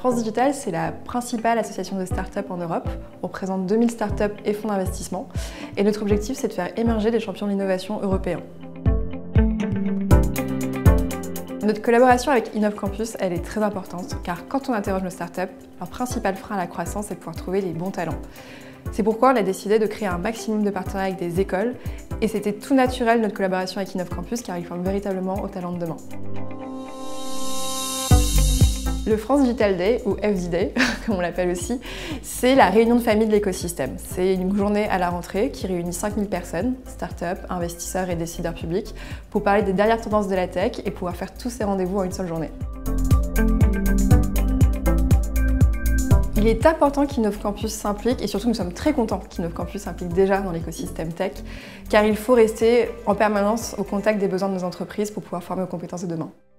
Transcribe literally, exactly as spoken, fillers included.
France Digital, c'est la principale association de start-up en Europe. On représente deux mille start-up et fonds d'investissement. Et notre objectif, c'est de faire émerger des champions de l'innovation européens. Notre collaboration avec InnovCampus, elle est très importante, car quand on interroge nos startups, leur principal frein à la croissance est de pouvoir trouver les bons talents. C'est pourquoi on a décidé de créer un maximum de partenariats avec des écoles, et c'était tout naturel notre collaboration avec InnovCampus, car ils forment véritablement aux talents de demain. Le France Digital Day, ou F D Day, comme on l'appelle aussi, c'est la réunion de famille de l'écosystème. C'est une journée à la rentrée qui réunit cinq mille personnes, start-up, investisseurs et décideurs publics, pour parler des dernières tendances de la tech et pouvoir faire tous ces rendez-vous en une seule journée. Il est important qu'InnovCampus s'implique et surtout nous sommes très contents qu'InnovCampus s'implique déjà dans l'écosystème tech, car il faut rester en permanence au contact des besoins de nos entreprises pour pouvoir former aux compétences de demain.